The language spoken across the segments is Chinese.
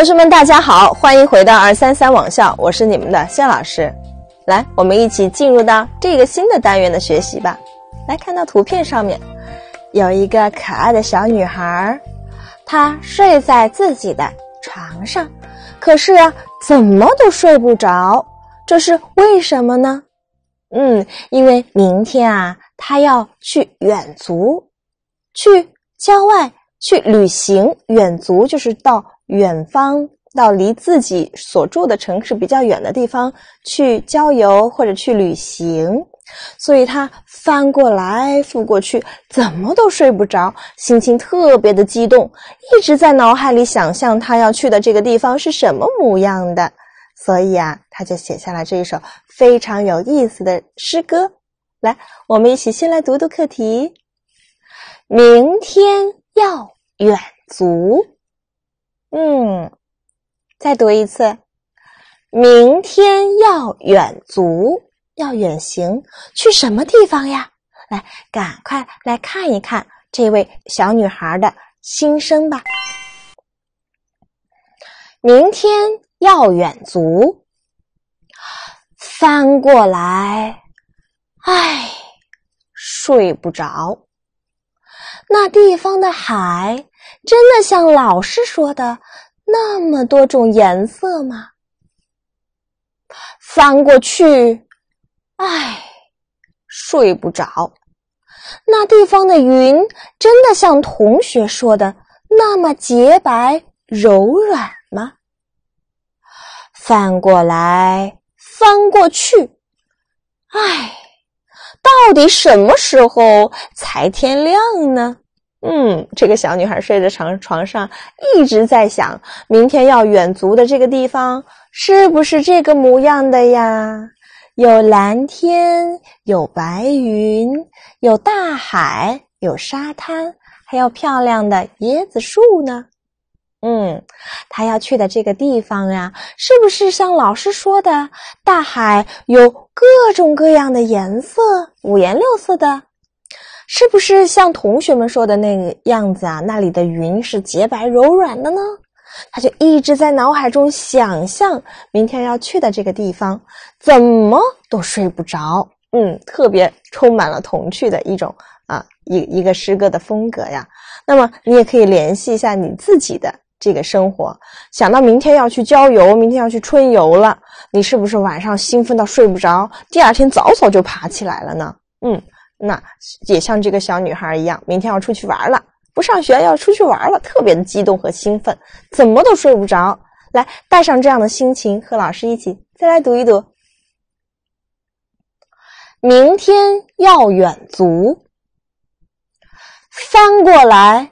同学们大家好，欢迎回到233网校，我是你们的谢老师。来，我们一起进入到这个新的单元的学习吧。来，看到图片上面有一个可爱的小女孩，她睡在自己的床上，可是啊，怎么都睡不着，这是为什么呢？因为明天啊，她要去远足，去郊外去旅行。远足就是到远方，到离自己所住的城市比较远的地方去郊游或者去旅行，所以他翻过来覆过去，怎么都睡不着，心情特别的激动，一直在脑海里想象他要去的这个地方是什么模样的，所以啊，他就写下了这一首非常有意思的诗歌。来，我们一起先来读读课题。明天要远足。再读一次。明天要远足，要远行，去什么地方呀？来，赶快来看一看这位小女孩的心声吧。明天要远足，翻过来，睡不着。那地方的海真的像老师说的那么多种颜色吗？翻过去，睡不着。那地方的云真的像同学说的那么洁白柔软吗？翻过来，翻过去，到底什么时候才天亮呢？这个小女孩睡在床上一直在想，明天要远足的这个地方是不是这个模样的呀？有蓝天，有白云，有大海，有沙滩，还有漂亮的椰子树呢。她要去的这个地方呀，是不是像老师说的，大海有各种各样的颜色，五颜六色的？是不是像同学们说的那个样子啊？那里的云是洁白柔软的呢？他就一直在脑海中想象明天要去的这个地方，怎么都睡不着。特别充满了童趣的一种一个诗歌的风格呀。那么你也可以联系一下你自己的这个生活，想到明天要去郊游，明天要去春游了，你是不是晚上兴奋到睡不着，第二天早早就爬起来了呢？那也像这个小女孩一样，明天要出去玩了，不上学要出去玩了，特别的激动和兴奋，怎么都睡不着。来，带上这样的心情，和老师一起再来读一读。明天要远足，翻过来，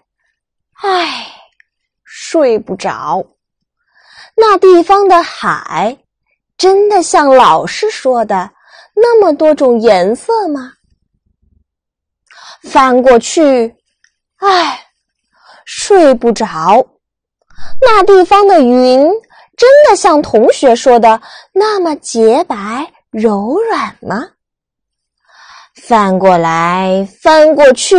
睡不着。那地方的海真的像老师说的那么多种颜色吗？翻过去，睡不着。那地方的云真的像同学说的那么洁白柔软吗？翻过来，翻过去，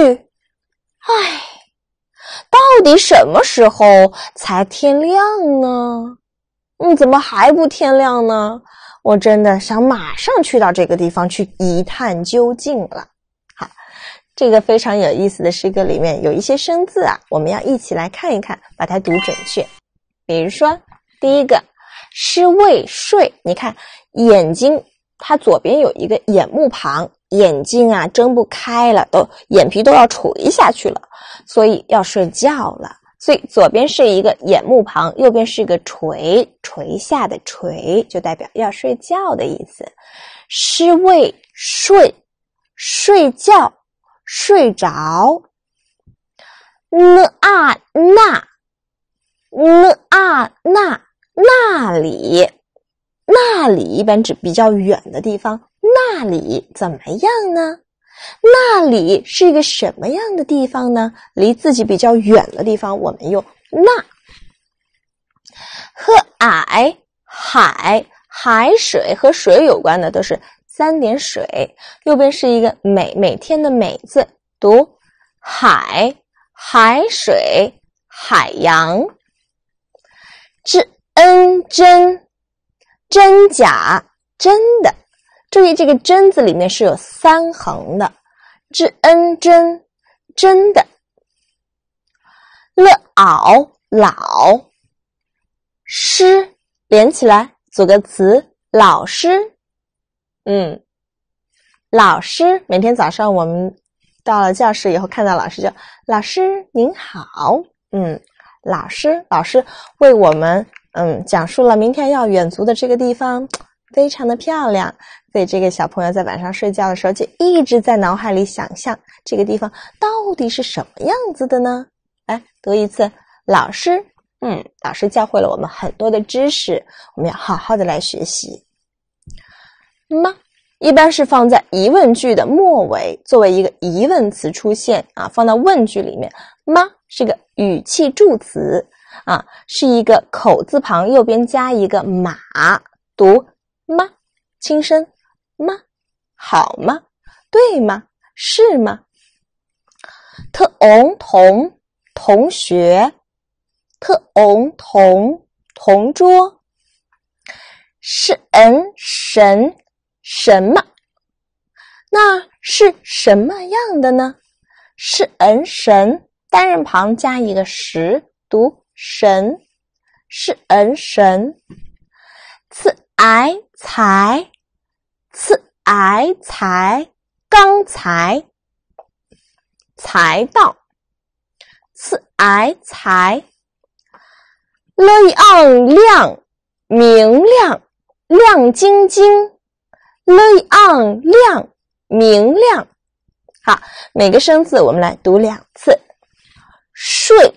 到底什么时候才天亮呢？怎么还不天亮呢？我真的想马上去到这个地方去一探究竟了。这个非常有意思的诗歌里面有一些生字啊，我们要一起来看一看，把它读准确。比如说第一个是未睡，你看眼睛，它左边有一个眼目旁，眼睛啊睁不开了，眼皮都要垂下去了，所以要睡觉了。所以左边是一个眼目旁，右边是一个垂下的垂，就代表要睡觉的意思。是未睡，睡觉，睡着。那里，那里一般指比较远的地方，那里怎么样呢？那里是一个什么样的地方呢？离自己比较远的地方，我们用那。和海水和水有关的都是三点水，右边是一个每天的每字，读海水海洋。之真，真假，真的。注意这个真字里面是有3横的，真，真的。老，老，师，连起来组个词，老师。老师，每天早上我们到了教室以后看到老师就老师您好。老师为我们讲述了明天要远足的这个地方非常的漂亮，所以这个小朋友在晚上睡觉的时候就一直在脑海里想象这个地方到底是什么样子的呢？来读一次，老师。老师教会了我们很多的知识，我们要好好的来学习。吗一般是放在疑问句的末尾，作为一个疑问词出现放到问句里面。吗是个语气助词是一个口字旁右边加一个马，读吗，轻声吗，好吗，对吗，是吗。特翁同，同学，特翁同，同桌。是神，什么，那是什么样的呢？是神，单人旁加一个时，读神，是神。次才，刚才，才到，次才。亮，明亮，亮晶晶，亮，明亮。好，每个生字我们来读2次。睡，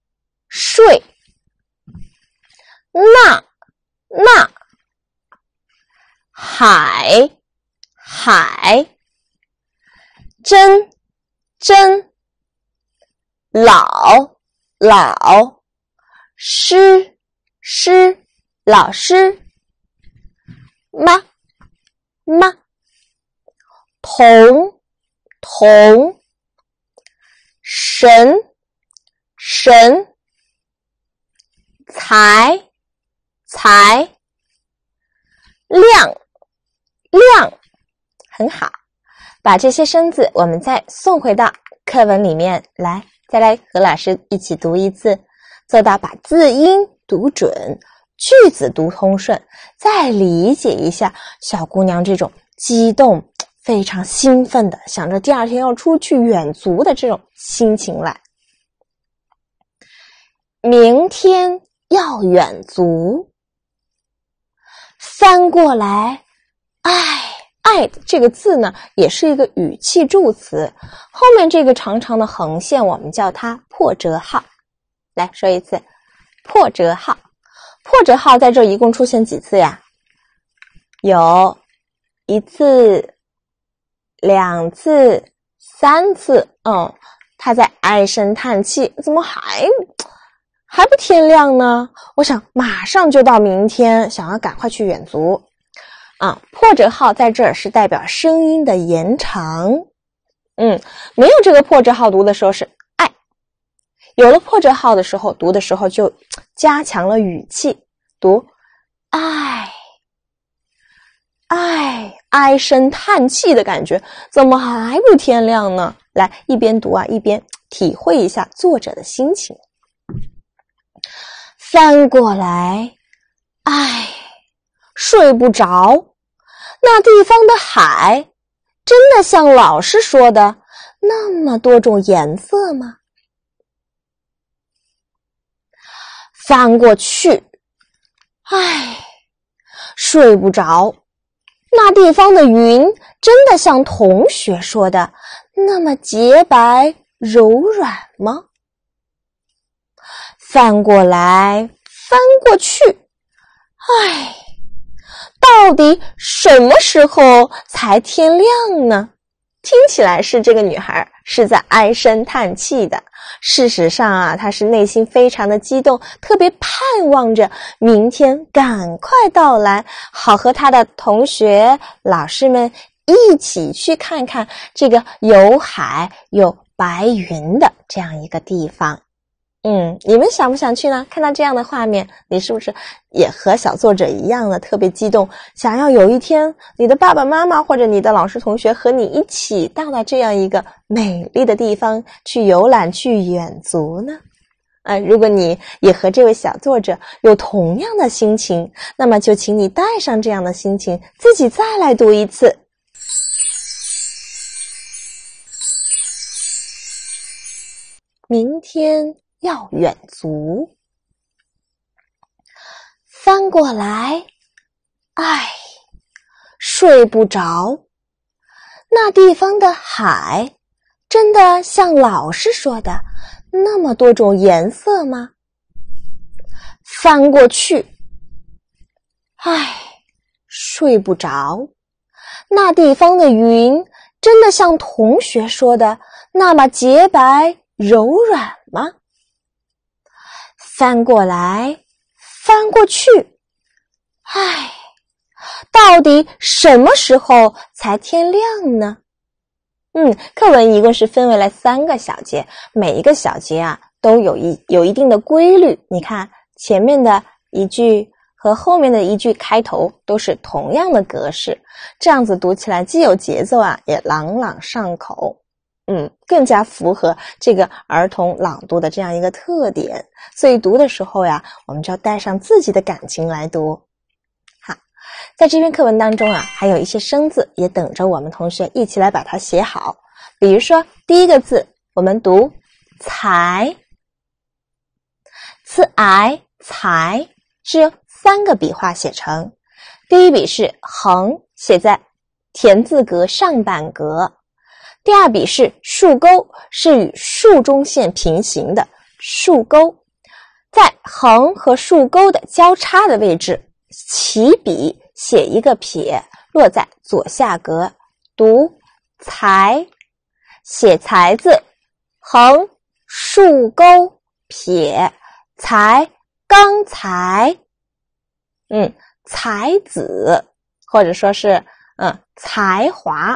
那，海，真，老，师，老师。吗，同，神，才，亮，很好。把这些生字我们再送回到课文里面来，再来和老师一起读一次，做到把字音读准，句子读通顺，再理解一下小姑娘这种激动非常兴奋的想着第2天要出去远足的这种心情来。明天要远足，翻过来，爱这个字呢也是一个语气助词，后面这个长长的横线我们叫它破折号。来说一次，破折号。破折号在这一共出现几次呀？有1次、2次、3次。他在唉声叹气，怎么还不天亮呢？我想马上就到明天，想要赶快去远足。破折号在这儿是代表声音的延长。没有这个破折号读的时候是爱，有了破折号的时候读的时候就加强了语气，读唉声叹气的感觉，怎么还不天亮呢？来，一边读一边体会一下作者的心情。翻过来，睡不着。那地方的海真的像老师说的那么多种颜色吗？翻过去，睡不着。那地方的云真的像同学说的那么洁白柔软吗？翻过来，翻过去，到底什么时候才天亮呢？听起来是这个女孩是在唉声叹气的，事实上她是内心非常的激动，特别盼望着明天赶快到来，好和她的同学老师们一起去看看这个有海有白云的这样一个地方。 你们想不想去呢？看到这样的画面，你是不是也和小作者一样的特别激动，想要有一天你的爸爸妈妈或者你的老师同学和你一起到这样一个美丽的地方去游览去远足呢？如果你也和这位小作者有同样的心情，那么就请你带上这样的心情，自己再来读一次。明天要远足，翻过来，睡不着。那地方的海，真的像老师说的那么多种颜色吗？翻过去，睡不着。那地方的云，真的像同学说的那么洁白柔软吗？翻过来，翻过去，到底什么时候才天亮呢？课文一共是分为了3个小节，每一个小节都有一定的规律。你看前面的一句和后面的一句开头都是同样的格式，这样子读起来既有节奏也朗朗上口。更加符合这个儿童朗读的这样一个特点，所以读的时候我们就要带上自己的感情来读。好，在这篇课文当中还有一些生字也等着我们同学一起来把它写好。比如说第一个字我们读才才是由3个笔画写成，第一笔是横，写在田字格上半格，第二笔是竖钩，是与竖中线平行的竖钩，在横和竖钩的交叉的位置起笔写一个撇，落在左下格，读才。写才字，横竖钩撇才，刚才才子，或者说是才华。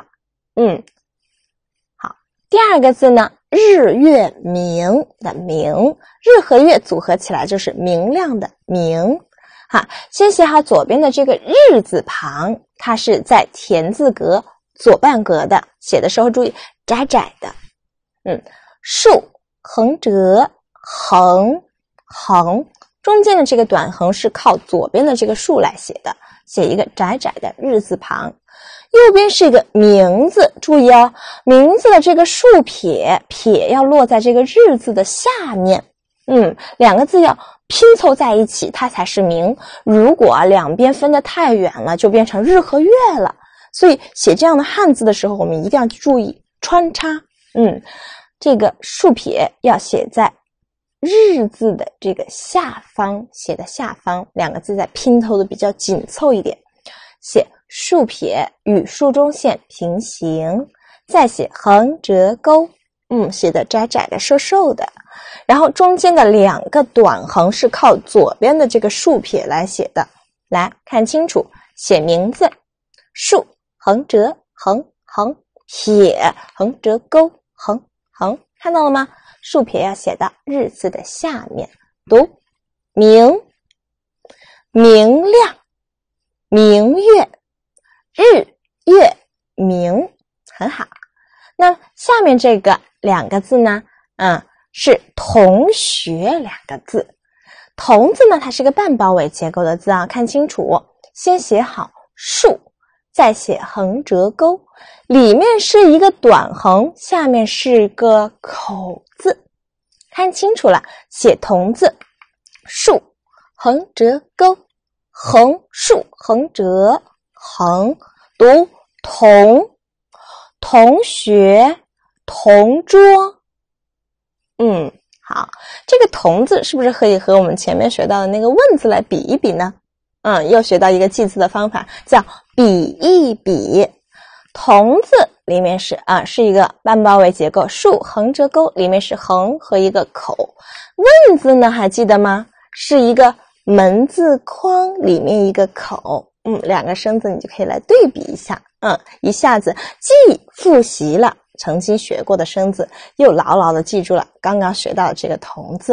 好，第二个字呢，日月明的明，日和月组合起来就是明亮的明。先写好左边的这个日字旁，它是在田字格左半格的，写的时候注意窄窄的。竖横折横中间的这个短横是靠左边的这个竖来写的，写一个窄窄的日字旁。右边是一个名字，注意名字的这个竖撇要落在这个日字的下面。两个字要拼凑在一起，它才是名。如果两边分得太远了，就变成日和月了。所以写这样的汉字的时候，我们一定要注意穿插。这个竖撇要写在日字的这个下方，写的下方，两个字再拼凑的比较紧凑一点，写竖撇与竖中线平行，再写横折钩，写的窄窄的瘦瘦的，然后中间的2个短横是靠左边的这个竖撇来写的。来看清楚，写名字，竖横折横撇横折钩横，看到了吗？竖撇要写到日字的下面，读明，明亮，明月，日月明，很好。那下面这个2个字呢，是同学2个字。同字呢，它是个半包围结构的字看清楚，先写好竖，再写横折钩，里面是一个短横，下面是个口字，看清楚了，写同字，竖横折钩，横竖横折横，读同，同学同桌。好，这个同字是不是可以和我们前面学到的那个问字来比一比呢？又学到一个记字的方法，叫比一比。同字里面是一个半包围结构，竖横折钩里面是横和一个口。问字呢，还记得吗？是一个门字框里面一个口。2个生字你就可以来对比一下。一下子既复习了曾经学过的生字，又牢牢的记住了刚刚学到的这个同字。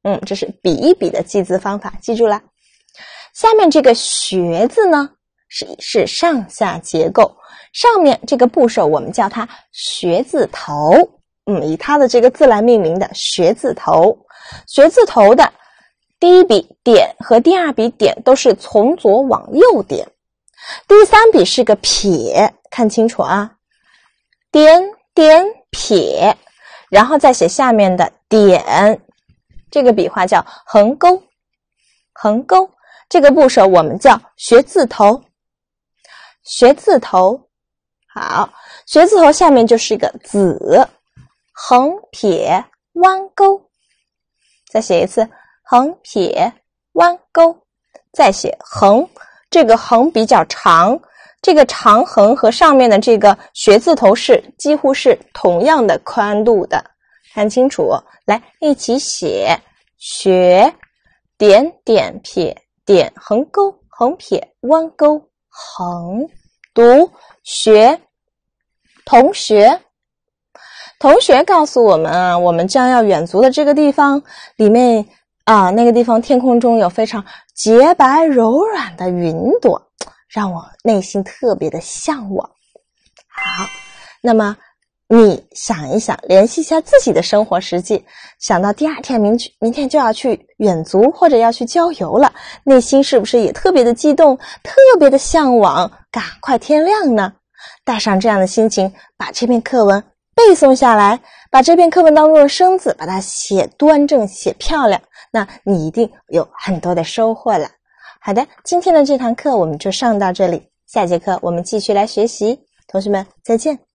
这是比一比的记字方法，记住了。下面这个学字呢，是上下结构，上面这个部首我们叫它学字头，以它的这个字来命名的学字头。学字头的第一笔点和第二笔点都是从左往右点，第三笔是个撇，看清楚啊，点点撇，然后再写下面的点，这个笔画叫横钩，横钩。这个部首我们叫学字头，学字头。好，学字头下面就是一个子，横撇弯钩，再写一次，横撇弯钩，再写横，这个横比较长，这个长横和上面的这个学字头是几乎是同样的宽度的，看清楚，来一起写，学点点撇点横钩横撇弯钩横，读学。同学，同学告诉我们啊，我们将要远足的这个地方里面那个地方天空中有非常洁白柔软的云朵，让我内心特别的向往。好，那么你想一想，联系一下自己的生活实际，想到第二天明天就要去远足或者要去郊游了，内心是不是也特别的激动，特别的向往，赶快天亮呢？带上这样的心情，把这篇课文背诵下来，把这篇课文当中的生字把它写端正写漂亮，那你一定有很多的收获了。好的，今天的这堂课我们就上到这里，下节课我们继续来学习，同学们再见。